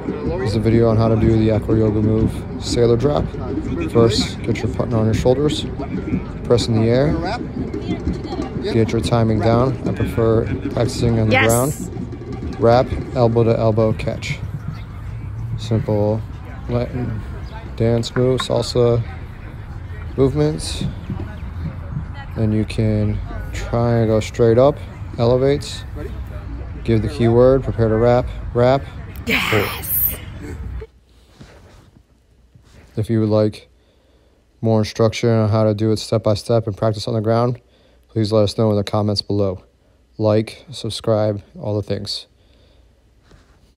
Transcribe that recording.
This is a video on how to do the acro yoga move sailor drop. First, get your partner on your shoulders, press in the air, get your timing down. I prefer practicing on the ground. Wrap, elbow to elbow catch. Simple Latin dance move, salsa movements. Then you can try and go straight up, elevates. Give the key word, prepare to wrap, wrap. Yes. If you would like more instruction on how to do it step by step and practice on the ground, please let us know in the comments below. Like, subscribe, all the things.